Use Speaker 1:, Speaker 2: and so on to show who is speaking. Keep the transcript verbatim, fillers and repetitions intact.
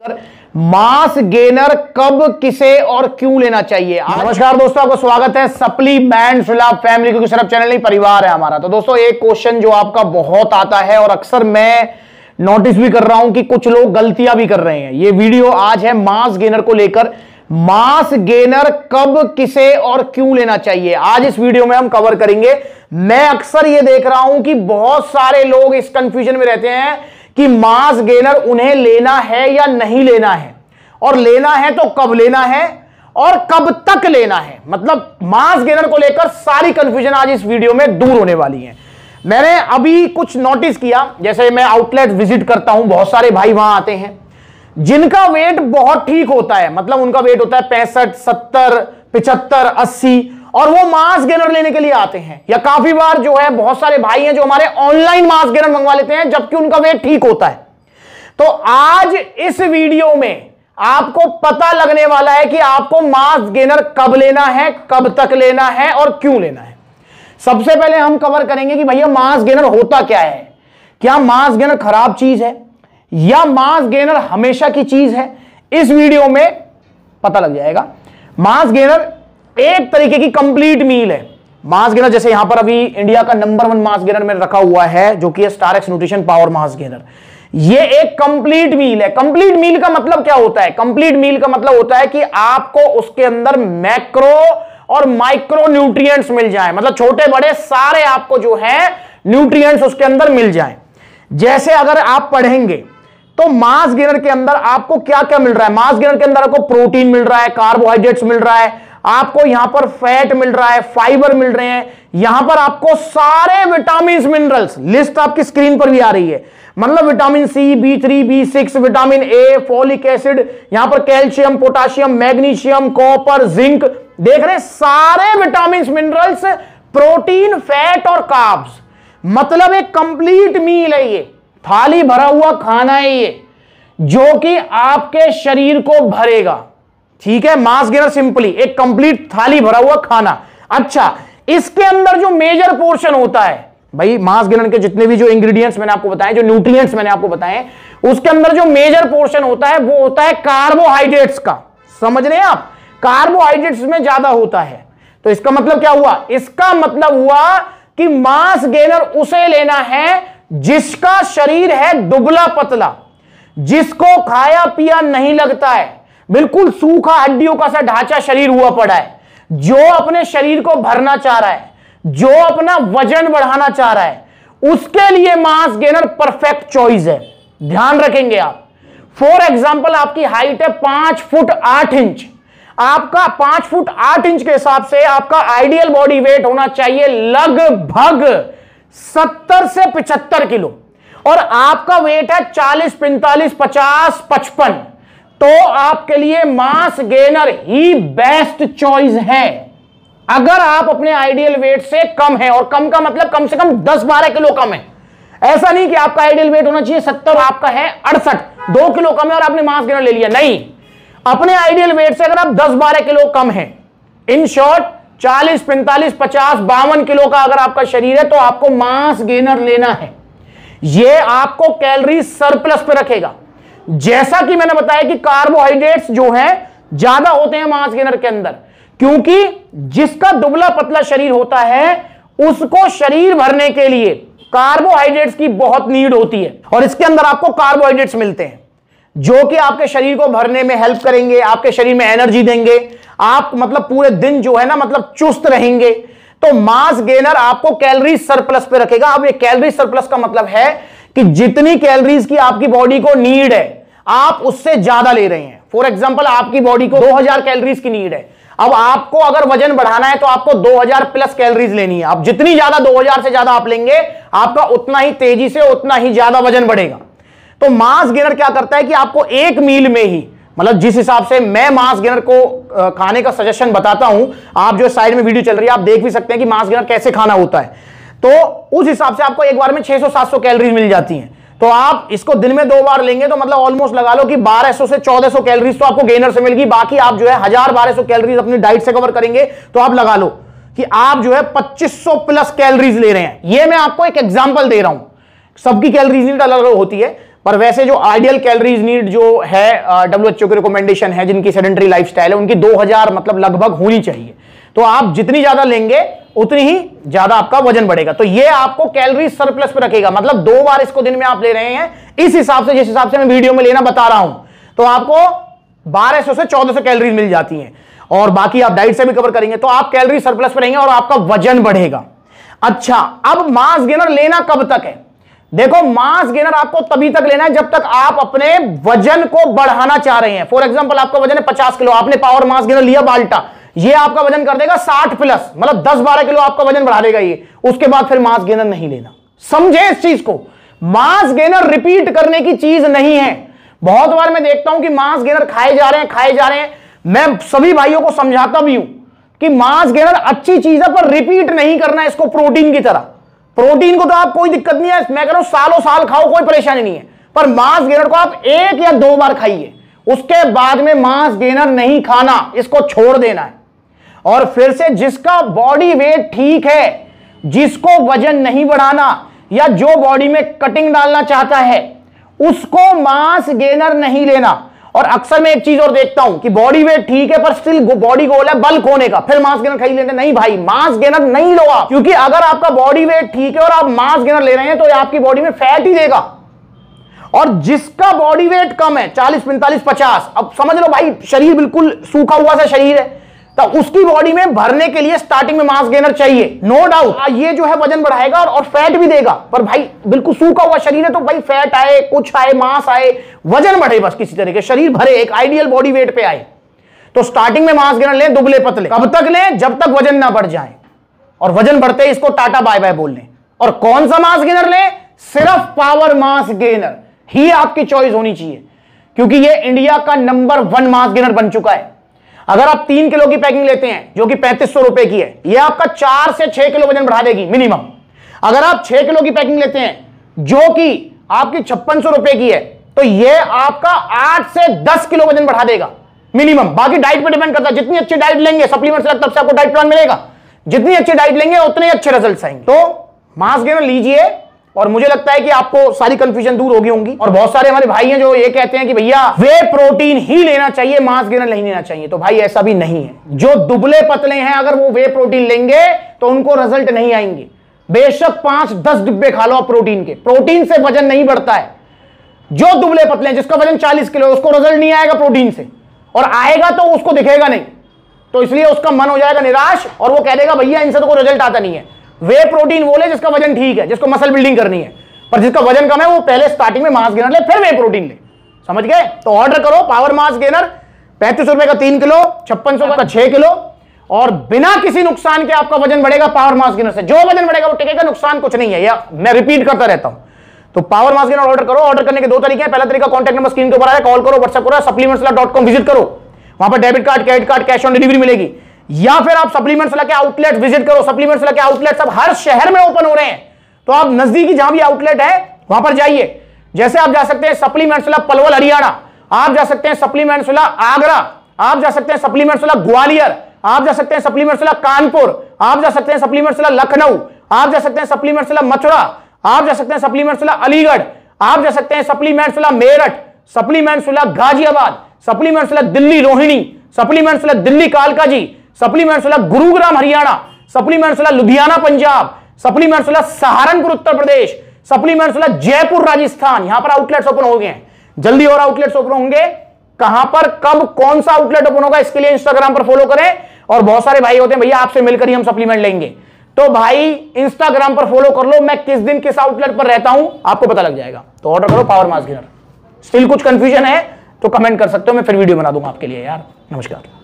Speaker 1: Mass gainer कब किसे और क्यों लेना चाहिए। नमस्कार दोस्तों, आपको स्वागत है सप्लीमेंट्स लव फैमिली, क्योंकि सिर्फ चैनल नहीं परिवार है हमारा। तो दोस्तों एक क्वेश्चन जो आपका बहुत आता है और अक्सर मैं नोटिस भी कर रहा हूं कि कुछ लोग गलतियां भी कर रहे हैं। ये वीडियो आज है मास गेनर को लेकर, मास गेनर कब किसे और क्यों लेना चाहिए, आज इस वीडियो में हम कवर करेंगे। मैं अक्सर ये देख रहा हूं कि बहुत सारे लोग इस कंफ्यूजन में रहते हैं कि मास गेनर उन्हें लेना है या नहीं लेना है, और लेना है तो कब लेना है और कब तक लेना है। मतलब मास गेनर को लेकर सारी कंफ्यूजन आज इस वीडियो में दूर होने वाली है। मैंने अभी कुछ नोटिस किया, जैसे मैं आउटलेट विजिट करता हूं, बहुत सारे भाई वहां आते हैं जिनका वेट बहुत ठीक होता है, मतलब उनका वेट होता है पैंसठ, सत्तर, पिछहत्तर, अस्सी, और वो मास गेनर लेने के लिए आते हैं। या काफी बार जो है बहुत सारे भाई हैं जो हमारे ऑनलाइन मास गेनर मंगवा लेते हैं जबकि उनका वेट ठीक होता है। तो आज इस वीडियो में आपको पता लगने वाला है कि आपको मास गेनर कब लेना है, कब तक लेना है और क्यों लेना है। सबसे पहले हम कवर करेंगे कि भैया मास गेनर होता क्या है, क्या मास गेनर खराब चीज है या मास गेनर हमेशा की चीज है। इस वीडियो में पता लग जाएगा। मास गेनर एक तरीके की कंप्लीट मील है। मास गेनर जैसे यहां पर अभी इंडिया का नंबर वन मास गेनर में रखा हुआ है जो कि है star X nutrition power mass gainer. ये एक कंप्लीट मील है। कंप्लीट मील का मतलब क्या होता है? कंप्लीट मील का मतलब होता है कि आपको उसके अंदर मैक्रो और माइक्रो न्यूट्रिएंट्स मिल जाए, मतलब छोटे बड़े सारे आपको जो है न्यूट्रिएंट्स उसके अंदर मिल जाए। जैसे अगर आप पढ़ेंगे तो मास गेनर के अंदर आपको क्या क्या मिल रहा है। मास गेनर के अंदर आपको प्रोटीन मिल रहा है, कार्बोहाइड्रेट्स मिल रहा है, आपको यहां पर फैट मिल रहा है, फाइबर मिल रहे हैं, यहां पर आपको सारे विटामिन मिनरल्स, लिस्ट आपकी स्क्रीन पर भी आ रही है। मतलब vitamin C, B three, B six, vitamin A, folic acid, यहां पर calcium, potassium, magnesium, copper, zinc, देख रहे हैं सारे विटामिन मिनरल्स, प्रोटीन, फैट और कार्ब्स। मतलब एक कंप्लीट मील है, ये थाली भरा हुआ खाना है ये, जो कि आपके शरीर को भरेगा। ठीक है, मास गेनर सिंपली एक कंप्लीट थाली भरा हुआ खाना। अच्छा, इसके अंदर जो मेजर पोर्शन होता है भाई, मास गेनर के जितने भी जो इंग्रेडिएंट्स मैंने आपको बताए, जो न्यूट्रिएंट्स मैंने आपको बताए, उसके अंदर जो मेजर पोर्शन होता है वो होता है कार्बोहाइड्रेट्स का। समझ रहे हैं आप? कार्बोहाइड्रेट्स में ज्यादा होता है। तो इसका मतलब क्या हुआ? इसका मतलब हुआ कि मास गेनर उसे लेना है जिसका शरीर है दुबला पतला, जिसको खाया पिया नहीं लगता है, बिल्कुल सूखा हड्डियों का सा ढांचा शरीर हुआ पड़ा है, जो अपने शरीर को भरना चाह रहा है, जो अपना वजन बढ़ाना चाह रहा है, उसके लिए मास गेनर परफेक्ट चॉइस है। ध्यान रखेंगे आप। फॉर एग्जांपल आपकी हाइट है पांच फुट आठ इंच, आपका पांच फुट आठ इंच के हिसाब से आपका आइडियल बॉडी वेट होना चाहिए लगभग सत्तर से पिछहत्तर किलो, और आपका वेट है चालीस, पैंतालीस, पचास, पचपन, तो आपके लिए मास गेनर ही बेस्ट चॉइस है। अगर आप अपने आइडियल वेट से कम है, और कम का मतलब कम से कम दस बारह किलो कम है। ऐसा नहीं कि आपका आइडियल वेट होना चाहिए सत्तर, आपका है अड़सठ, दो किलो कम है और आपने मास गेनर ले लिया। नहीं, अपने आइडियल वेट से अगर आप दस बारह किलो कम है, इन शॉर्ट चालीस, पैंतालीस, पचास, बावन किलो का अगर आपका शरीर है, तो आपको मास गेनर लेना है। यह आपको कैलोरी सरप्लस पे रखेगा। जैसा कि मैंने बताया कि कार्बोहाइड्रेट्स जो है ज्यादा होते हैं मास गेनर के अंदर, क्योंकि जिसका दुबला पतला शरीर होता है उसको शरीर भरने के लिए कार्बोहाइड्रेट्स की बहुत नीड होती है, और इसके अंदर आपको कार्बोहाइड्रेट्स मिलते हैं जो कि आपके शरीर को भरने में हेल्प करेंगे, आपके शरीर में एनर्जी देंगे, आप मतलब पूरे दिन जो है ना मतलब चुस्त रहेंगे। तो मास गेनर आपको कैलोरी सरप्लस पे रखेगा। अब ये कैलोरी सरप्लस का मतलब है कि जितनी कैलोरीज की आपकी बॉडी को नीड है, आप उससे ज्यादा ले रहे हैं। फॉर एग्जांपल आपकी बॉडी को दो हज़ार कैलोरीज की नीड है, अब आपको अगर वजन बढ़ाना है तो आपको दो हज़ार प्लस कैलोरीज लेनी है। अब जितनी ज्यादा दो हज़ार से ज्यादा आप लेंगे, आपका उतना ही तेजी से उतना ही ज्यादा वजन बढ़ेगा। तो मास गेनर क्या करता है कि आपको एक मील में ही, मतलब जिस हिसाब से मैं मास गेनर को खाने का सजेशन बताता हूं, आप जो साइड में वीडियो चल रही है आप देख भी सकते हैं कि मास गेनर कैसे खाना होता है, तो उस हिसाब से आपको एक बार में छह सौ सात सौ कैलोरीज मिल जाती हैं। तो आप इसको दिन में दो बार लेंगे तो मतलब ऑलमोस्ट लगा लो कि बारह सौ से चौदह सौ कैलोरीज तो आपको गेनर से मिलेगी। बाकी आप जो है हजार बारह सौ कैलोरीज अपनी डाइट से कवर करेंगे तो आप लगा लो कि आप जो है पच्चीस सौ प्लस कैलोरीज ले रहे हैं। ये मैं आपको एक एग्जांपल दे रहा हूं, सबकी कैलोरीज नीड अलग अलग होती है। पर वैसे जो आइडियल कैलोरीज नीड जो है डब्ल्यू एच ओ की रिकमेंडेशन है, जिनकी सेडेंटरी लाइफस्टाइल है, उनकी दो हज़ार मतलब लगभग होनी चाहिए। तो आप जितनी ज्यादा लेंगे उतनी ही ज्यादा आपका वजन बढ़ेगा। तो ये आपको कैलोरी सरप्लस पे रखेगा, मतलब दो बार इसको दिन में आप ले रहे हैं, इस हिसाब से जिस हिसाब से मैं वीडियो में लेना बता रहा हूं, तो आपको बारह सौ से चौदह सौ कैलोरीज मिल जाती हैं। और बाकी आप डाइट से भी कवर करेंगे तो आप कैलोरी सरप्लस पे रहेंगे और आपका वजन बढ़ेगा। अच्छा, अब मास गेनर लेना कब तक है? देखो, मास गेनर आपको तभी तक लेना है जब तक आप अपने वजन को बढ़ाना चाह रहे हैं। फॉर एग्जांपल, आपका वजन है पचास किलो, आपने पावर मास गेनर लिया बाल्टा, ये आपका वजन कर देगा साठ प्लस, मतलब दस बारह किलो आपका वजन बढ़ा देगा ये। उसके बाद फिर मास गेनर नहीं लेना। समझे इस चीज को? मास गेनर रिपीट करने की चीज नहीं है। बहुत बार मैं देखता हूं कि मास गेनर खाए जा रहे हैं खाए जा रहे हैं। मैं सभी भाइयों को समझाता भी हूं कि मास गेनर अच्छी चीज है, पर रिपीट नहीं करना है इसको प्रोटीन की तरह। प्रोटीन को तो आप कोई दिक्कत नहीं है, मैं कह रहा हूं सालों साल खाओ, कोई परेशानी नहीं है, पर मास गेनर को आप एक या दो बार खाइए, उसके बाद में मास गेनर नहीं खाना, इसको छोड़ देना है। और फिर से जिसका बॉडी वेट ठीक है, जिसको वजन नहीं बढ़ाना, या जो बॉडी में कटिंग डालना चाहता है, उसको मास गेनर नहीं लेना। और अक्सर मैं एक चीज और देखता हूं कि बॉडी वेट ठीक है पर स्टिल बॉडी गोल है बल्क होने का, फिर मास गेनर खाई लेते। नहीं भाई, मास गेनर नहीं लो आप, क्योंकि अगर आपका बॉडी वेट ठीक है और आप मास गेनर ले रहे हैं तो ये आपकी बॉडी में फैट ही देगा। और जिसका बॉडी वेट कम है, चालीस पैंतालीस पचास, अब समझ लो भाई शरीर बिल्कुल सूखा हुआ सा शरीर है, तो उसकी बॉडी में भरने के लिए स्टार्टिंग में मास गेनर चाहिए, नो डाउट। ये जो है वजन बढ़ाएगा और, और फैट भी देगा। पर भाई बिल्कुल सूखा हुआ शरीर है तो भाई फैट आए, कुछ आए, मास आए, वजन बढ़े, बस किसी तरह के शरीर भरे, एक आइडियल बॉडी वेट पे आए। तो स्टार्टिंग में मास गेनर लें, दुबले पतले। कब तक लें? जब तक वजन ना बढ़ जाए, और वजन बढ़ते इसको टाटा बाय बाय बोल लें। और कौन सा मास गेनर लें? सिर्फ पावर मास गेनर ही आपकी चॉइस होनी चाहिए, क्योंकि ये इंडिया का नंबर वन मास गेनर बन चुका है। अगर आप तीन किलो की पैकिंग लेते हैं जो कि पैंतीस सौ रुपए की है, यह आपका चार से छह किलो वजन बढ़ा देगी मिनिमम। अगर आप छह किलो की पैकिंग लेते हैं जो कि आपकी छप्पन सौ रुपए की है, तो यह आपका आठ से दस किलो वजन बढ़ा देगा मिनिमम। बाकी डाइट पे डिपेंड करता है, जितनी अच्छी डाइट लेंगे, सप्लीमेंट्स तब से आपको डाइट प्लान मिलेगा, जितनी अच्छी डाइट लेंगे उतने अच्छे रिजल्ट आएंगे। तो मास गेनर लीजिए, और मुझे लगता है कि आपको सारी कंफ्यूजन दूर होगी होंगी। और बहुत सारे हमारे भाई हैं जो ये कहते हैं कि भैया वे प्रोटीन ही लेना चाहिए, मास गेनर नहीं लेना चाहिए। तो भाई ऐसा भी नहीं है। जो दुबले पतले हैं अगर वो वे प्रोटीन लेंगे तो उनको रिजल्ट नहीं आएंगे। बेशक पांच दस डिब्बे खा लो आप प्रोटीन के, प्रोटीन से वजन नहीं बढ़ता है। जो दुबले पतले हैं, जिसका वजन चालीस किलो है, उसको रिजल्ट नहीं आएगा प्रोटीन से, और आएगा तो उसको दिखेगा नहीं, तो इसलिए उसका मन हो जाएगा निराश और वो कह देगा भैया इनसे तो कोई रिजल्ट आता नहीं है। वे प्रोटीन वो ले जिसका वजन ठीक है, जिसको मसल बिल्डिंग करनी है, पर जिसका वजन कम है वो पहले स्टार्टिंग में मास गेनर ले, फिर वे प्रोटीन ले। समझ गए? तो ऑर्डर करो पावर मास गेनर, पैंतीस रुपए का तीन किलो, छप्पन सौ का छह किलो, और बिना किसी नुकसान के आपका वजन बढ़ेगा पावर मास गेनर से। जो वजन बढ़ेगा वो टिकेगा, नुकसान कुछ नहीं है, या मैं रिपीट करता रहता हूं। तो पावर मास गेनर ऑर्डर करो। ऑर्डर करने के दो तरीके हैं। पहला तरीका कॉन्टैक्ट नंबर स्क्रीन के ऊपर आया, कॉल करो, व्हाट्सएप करो, सप्लीमेंट्स डॉट कॉम विजिट करो, वहां पर debit card, credit card, cash on delivery मिलेगी। या फिर आप सप्लीमेंट्स के आउटलेट विजिट करो। सप्लीमेंट्स के आउटलेट सब हर शहर में ओपन हो रहे हैं, तो आप नजदीकी जहां भी आउटलेट है वहां पर जाइए। जैसे आप जा सकते हैं सप्लीमेंट्स पलवल हरियाणा, आप जा सकते हैं सप्लीमेंट्स आगरा, आप जा सकते हैं सप्लीमेंट्स ग्वालियर, आप जा सकते हैं सप्लीमेंट्स कानपुर, आप जा सकते हैं सप्लीमेंट्स लखनऊ, आप जा सकते हैं सप्लीमेंट्स मथुरा, आप जा सकते हैं सप्लीमेंट्स अलीगढ़, आप जा सकते हैं supplements Meerut, supplements Ghaziabad, supplements Delhi Rohini, supplements Delhi Kalkaji, supplements Gurugram Haryana, supplements Ludhiana Punjab, supplements Saharanpur Uttar Pradesh, supplements Jaipur Rajasthan. यहां पर आउटलेट्स ओपन हो गए हैं, जल्दी और आउटलेट्स ओपन होंगे। कहां पर, कब, कौन सा आउटलेट ओपन होगा, इसके लिए इंस्टाग्राम पर फॉलो करें। और बहुत सारे भाई होते हैं भैया आपसे मिलकर ही हम सप्लीमेंट लेंगे, तो भाई इंस्टाग्राम पर फॉलो कर लो, मैं किस दिन किस आउटलेट पर रहता हूं आपको पता लग जाएगा। तो ऑर्डर करो पावर मास गेनर। स्टिल कुछ कंफ्यूजन है तो कमेंट कर सकते हो, मैं फिर वीडियो बना दूंगा आपके लिए यार। नमस्कार।